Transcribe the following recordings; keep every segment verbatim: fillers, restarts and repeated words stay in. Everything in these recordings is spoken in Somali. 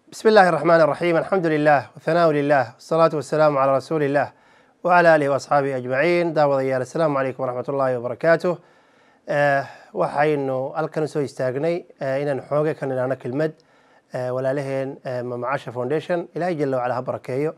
بسم الله الرحمن الرحيم. الحمد لله والثناء لله والصلاة والسلام على رسول الله وعلى آله وأصحابه أجمعين. دaawadyaal السلام عليكم ورحمة الله وبركاته. waxaynu halkan soo istaagnay inaan xooga ka nidhaahno kelmad walaalaheen Mamacaasha Foundation. ilaahay jalla wacala ha barakeeyo.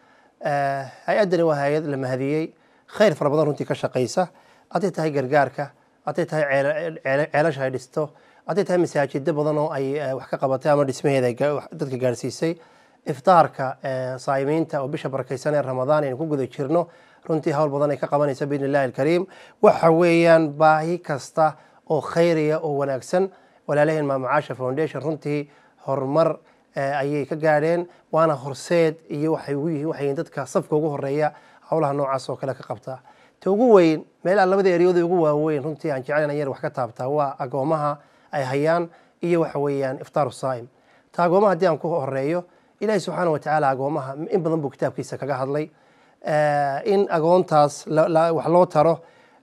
hay-addani waa hay-ad la mahadiyey khayr fara badan runtii ka shaqaysa, hadday tahay gargaarka, hadday tahay ceelasha ay dhisto, hadday tahay masaajidda badan oo ay wax ka qabatay ama dhismaheeda dadka gaarsiisay, iftaarka saayimiinta oo bisha barakaysan ee Ramadaan aynu ku guda jirno runtii hawl badan ay ka qabanaysa biidni illaahi alkariim. waxa weeyaan baahi kasta oo khayriya oo wanaagsan walaalaheen Mamacaasha Foundation runtii horumar ayay ka gaadheen, waana horseed iyo waxay ugu yihiin waxay dadka safka ugu horeeya hawlaha noocaas oo kale ka qabtaa. ta ugu weyn meelaha labada eriyada ugu waaweyn runtii aan jecelayn yar wax ka taabtaa waa agoomaha ay hayaan iyo waxa weeyaan iftaaru saa'im. ta agoomaha haddii aan ku horeeyo, ilaahay subxaana wa tacaala agoomaha in badan buu kitaabkiisa kaga hadlay in agoontaas wax loo taro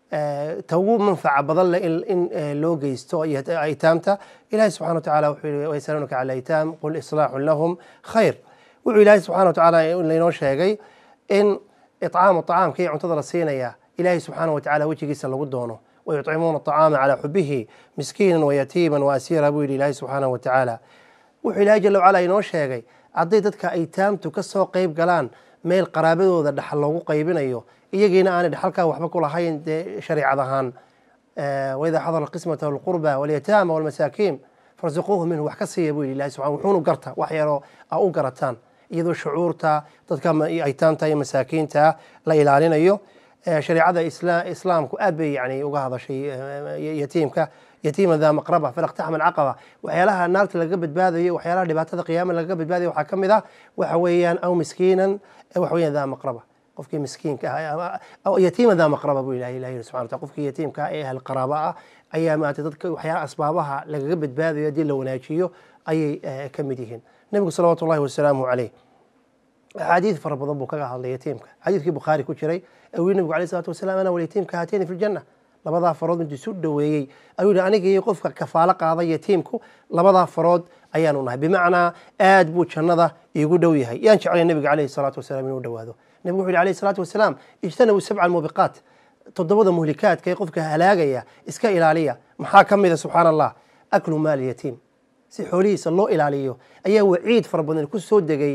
ta ugu manfaca badan leh in loo geysto aytaamta. ilaahay subxana wa tacaala wuxuu yihi wayasaluunaka cala aytaam qul islaaxun lahum khayr. wuxuu ilaahay subxana wa tacaala laynoo sheegay in icaamu طacaamka iyo cuntada la siinaya ilaahay subxaana wa tacaala wejigiisa lagu doono. wayuطcimuuna الطacaama calaa xubihi miskiina wayatiima waasiira buu yihi ilaahay subxaana wa tacaala. wuxuu ilaahay jala wacala inoo sheegay hadday dadka aytaamtu ka soo qayb galaan meel qaraabadooda dhaxal loogu qaybinayo iyagiina aanay dhaxalkaa waxba ku lahayn dee shariicad ahaan, waidaa xadara alqismata walqurba walyataama walmasaakiin farsuquuhu minhu, wax ka siiya buu yihi ilahay subxana wuxuunu garta wax yaroo aa u garataan iyadoo shucuurta dadka aytaamta iyo masaakiinta la ilaalinayo. shariicada islaamku aad bay yani uga hadashay yatiimka yatiima daa maqraba falaqtaxma alcaqaba. waxyaalaha naarta lagaga badbaadayo, waxyaalaha dhibaatada qiyaama lagaga badbaadayo waxaa ka mid ah waxa weeyaan aw miskiinan waxa weeyaan daa maqraba, qofkii miskiinka ah yatiima daa maqraba buu ilahay ilahay subxana wataala qofkii yatiimka ah ee ahl qaraaba ah ayaa maanta dadka waxyaalaha asbaabaha lagaga badbaadayo haddii la wanaajiyo ayay ka mid yihiin. nebigu salawaatu llahi wasalaamu caleyh axaadiid fara badan buu kaga hadlay yatiimka. xadiidkii bukhaari ku jiray ayuu yihi nebigu alayh salatu wasalam ana walyatiimka haatayni fi ljanna. labadaa farood intuu isu dhoweeyey ayuu yihi aniga iyo qofka kafaalo qaada yatiimku labadaa farood ayaanu nahay, bimacnaa aad buu jannada iigu dhow yahay. yaan jeclay nebiga alayhi salaatu wasalaam inuu dhowaado. nebigu wuxu yihi alayhi salaatu wasalaam ijtanabu sabca almuubiqaat, toddobada muhlikaadka ee qofka halaagaya iska ilaaliya. maxaa ka mida subxaana allah aklu maali yatiim, si xoolihiisa loo ilaaliyo ayaa waciid fara badan ku soo degay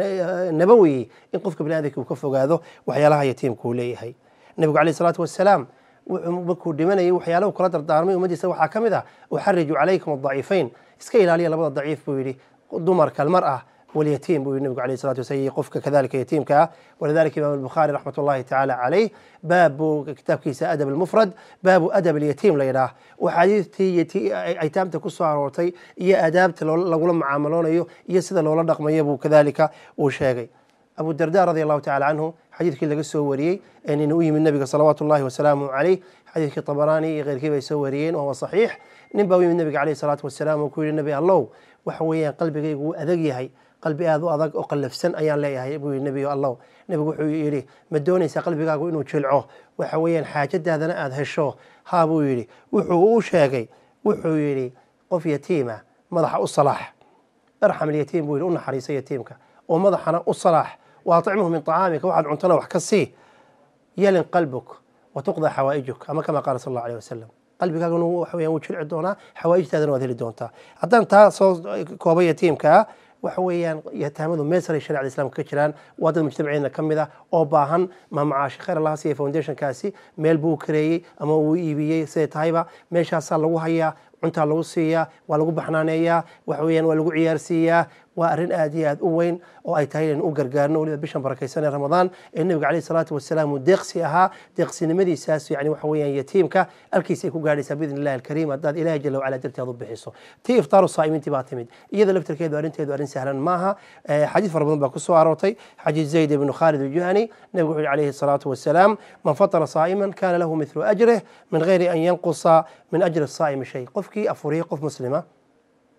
nabawi in qofka bini aadamka uu ka fogaado waxyaalaha yatiimka uu leeyahay. nebigu alayhi salaatu wasalaam markuu dhimanayay waxyaalaha kula dardaarmay ummadiisa waxaa ka mid ah uxariju calaykum adaciifayn, iska ilaaliya labada daciif buu yihi, dumarka almar'a walyatiim buu yihi nebigu alayhi salatu wasalam, qofka kadalika yatiimka ah. walidalika imaam albukhaari raxmat ullahi tacaala caleyh baabu kitaabkiisa adab almufrad baabu adab alyatiim la yidhaah, axaadiistii aytaamta ku soo aroortay iyo aadaabta lagula mucaamaloonayo iyo sida loola dhaqmayo buu kadalika uu sheegay. abu darda radi allahu tacala canhu xadiidkii laga soo wariyey ee nin u yimid nebiga salawaatu llahi wasalaamu caleyh, xadiidkii tabaraani iyo keyrkii bay soo wariyeen oo waa saxiix. nin baa u yimid nebiga alayhi salaatu wasalaam oo ku yihi nebi allow waxa weeyaan qalbigaygu wuu adag yahay, qalbi aad u adag oo qallafsan ayaan leeyahay buu yihi nebi allow. nebigu wuxuu yidhi ma doonaysaa qalbigaagu inuu jilco waxa weeyaan xaajadaadana aada hesho? haa buu yidhi. wuxuu u sheegay wuxuu yidhi qof yatiima madaxa u salaax, irxam alyatiim buu yidhi, u naxariisa yatiimka oo madaxana u salaax, waaطicmuhu min طacaamika waxaad cuntana wax ka sii, yalin qalbuk watuqda xawaa'ijuk ama kama qaala sal allahu alيh wasalam. qalbigaaguna waxa weeyaan wuu jilci doonaa, xawaa'ijtaadana waad heli doontaa. haddaan taa soo kooba yatiimka ah waxa weeyaan yataamadu meel sare shariicada islaamka ka jiraan, waa dad mujtamaceedna ka mid ah oo baahan. Mamacaasha khayr allah siiya foundationkaasi meel buu kareeyey ama uu iibiyey, siday tahayba meeshaasaa lagu hayaa, cuntaa lagu siiyaa, waa lagu baxnaaneeyaa, waxa weeyaan waa lagu ciyaarsiiyaa. waa arrin aad iyo aad u weyn oo ay tahay inaynu u gargaarno weliba bishan barakaysan ee ramadaan ee nebiga alayhi salaatu wasalaam uu deeqsi ahaa. deeqsinimadiisaas yani waxa weeyaan yatiimka alkiisa ay ku gaadhaysaa biidni illahi alkariim haddaad ilaahay jalla wacala darteed u bixiso. tii iftaaru saa'imiintii baa timid, iyada laftirkeedu arrinteedu arrin sahlan maaha. xadiid fara badan baa ku soo aroortay. xadiid zayd ibnu khaalid aljuhani nebigu wuxuu yihi alayhi salaatu wasalaam man fatara saa'iman kana lahu mithlu ajrih min gayri an yanqusa min ajri saa'imi shay. qofkii afuriyey qof muslima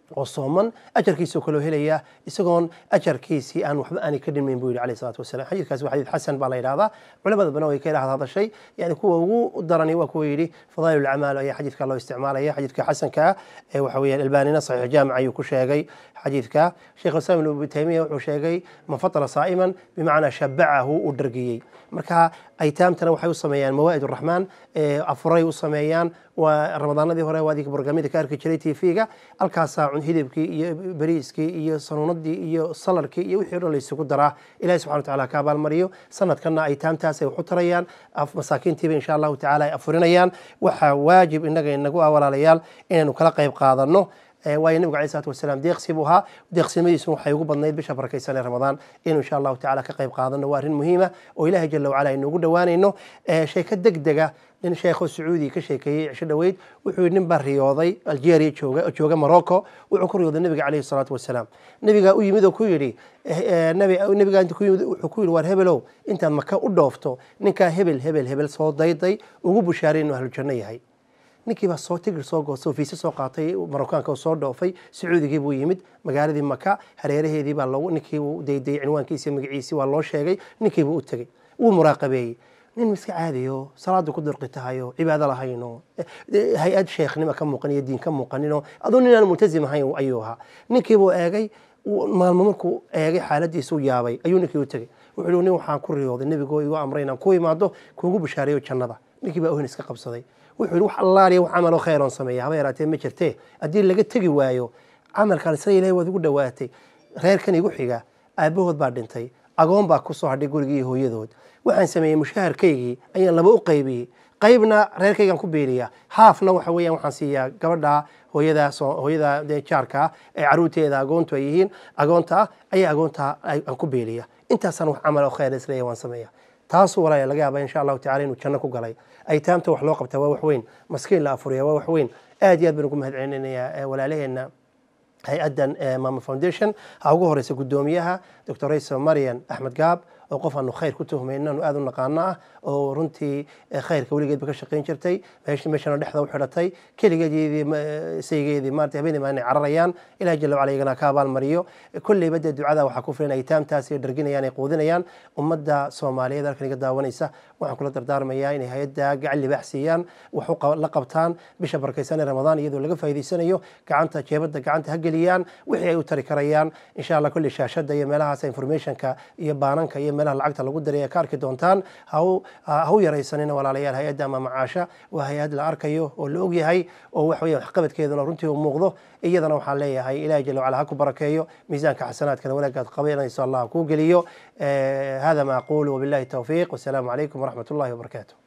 oo sooman ajarkiisoo kaloo helaya isagoon ajarkiisii aan waxba aanay ka dhimayn buu yidhi calayhi salaatu wasalaam. xadiidkaasi waa xadiid xasan baa la yidhahdaa, culamada badan way ka yidhahda hadashay, yani kuwa ugu darani waa kuwa yidhi fadaa'il acmaal ayaa xadiidka loo isticmaalaya. xadiidka xasanka ee waxa weeyaan albaanina saxiix jaamic ayuu ku sheegay xadiidka. sheekh islaam ibnu taymiya wuxuu sheegay man fatara saa'iman bimacnaa shabacahu uu dhargiyey. marka aytaamtana waxay u sameeyaan mawaa'id uraxmaan, afuray u sameeyaan. waa ramadaanadii hore waa adii barnaamijka ka arki jiray tv-ga, halkaasaa hidibkii iyo bariiskii iyo sanuunadii iyo salarkii iyo wixii o dhan la isugu daraa. ilahi subxana wa taala ka abaalmariyo. sanadkanna aytaamtaasay wax u tarayaan, masaakiintiiba insha allahu tacala ay afurinayaan. waxaa waajib inaga inagu ah walaalayaal inaynu kala qayb qaadano. waayo nabigu alayh salaatu wasalaam deeqsi buu ahaa, deeqsimadiisuna waxay ugu badnayd bisha barakaysan ee ramadaan. inuu insha allahu tacala ka qayb qaadano waa arrin muhiima oo ilaahay jala wacala aynuugu dhowaanayno. sheeko degdega nin sheekho sacuudi ka sheekeeyey cisho dhoweyd, wuxuu yidhi nin baa riyooday algeria jooga jooga morocco, wuxuu ku riyooday nabiga calayhi salaatu wasalaam. nabigaa u yimid oo ku yidhi nabigaa inta ku yimid wuxuu ku yidhi waar hebelow intaad maka u dhoofto ninkaa hebel hebel hebel soo dayday ugu bushaaray inuu ahlujanno yahay. ninkii baa soo tigir soo goostay oo fiisa soo qaatay marokaanka oo soo dhoofay sacuudigii buu yimid magaaladii maka hareeraheedii baa loogu ninkii uu daydayay cinwaankiisi magaciisii waa loo sheegay. ninkii buu u tegey, wuu muraaqabeeyey. nin iska caadiyo salaada ku durqi tahayo cibaado lahayno hay-ad sheekhnima ka muuqan iyo diin ka muuqanino aduu nin aan multazim ahayn ayuu ahaa. ninkii buu eegay, maalmo markuu eegay xaaladiisu yaabay ayuu ninkii u tegey. wuxuu yidhi nin waxaan ku riyooday nebigoo igu amray inaan ku imaado kuugu bushaareeyo jannada. ninkii baa ohin iska qabsaday. wuxuu yidhi wax allaaliya wax camaloo khayroon sameeya haba yaraatee ma jirtee haddii laga tegi waayo camalkan isaga ilahay waad ugu dhowaatay. reerkan igu xiga aabbahood baa dhintay, agoon baa ku soo hadhay gurigii iyo hooyadood. waxaan sameeyey mushaharkaygii ayaan laba u qaybiyey, qaybna reerkaygaan ku beeliyaa, haafna waxa weeyaan waxaan siiyaa gabadha hooyada hooyada dee jaarka ee caruurteeda agoontu ay yihiin agoonta ah ayaa agoonta aan ku beeliya. intaasaan wax camal oo khayr isleeyahay waan sameeyaa. taasuu walaaya laga yaabaa insha allahu tacala inuu janno ku galay. aytaamta wax loo qabtaa waa wax weyn, maskiin la afuriya waa wax weyn. aad iyo aad baan ugu mahadcelinayaa walaalaheenna hay-addan mama foundation. ha ugu horeysa guddoomiyaha doctor raysa marian axmed gaab oo qof aanu khayr ku tuhmayno aanu aad u naqaano ah oo runtii khayrka weligeedba ka shaqayn jirtay, meeshana dhexda u xidhatay keligeedii saygeedii maartay habeenii ma inay cararayaan. ilahi jalla wacala iyagana ka abaalmariyo. kolleyba dee ducada waxaa ku filan aytaamtaas ay dharginayaan ay quudinayaan. ummadda soomaaliyeed halkan iga daawanaysa waxaan kula dardaarmayaa inay hay-adda gacan libaax siiyaan, wax la qabtaan bisha barakaysan ee ramadaan iyadoo laga faa'iidaysanayo. gacanta jeebadda gacanta ha geliyaan wixii ay u tari karayaan. insha allah kolley shaashadda iyo meelahaas informationka iyo baananka iyo meelaha lacagta lagu daray ka arki doontaan. ha u yaraysanina walaalayaal. hay-adda ama macaasha waa hay-ad la arkayo oo la og yahay oo wax weeyaan waxqabadkeeduna runtii uu muuqdo. iyadana waxaan leeyahay ilaahi jalla wacala ha ku barakeeyo, miisaanka xasanaadkana wanaagaad qabanayso allah kuu geliyo. hada ma aqulu wabillahi tawfiiq, wasalaamu calaykum waraxmat ullahi wabarakaatu.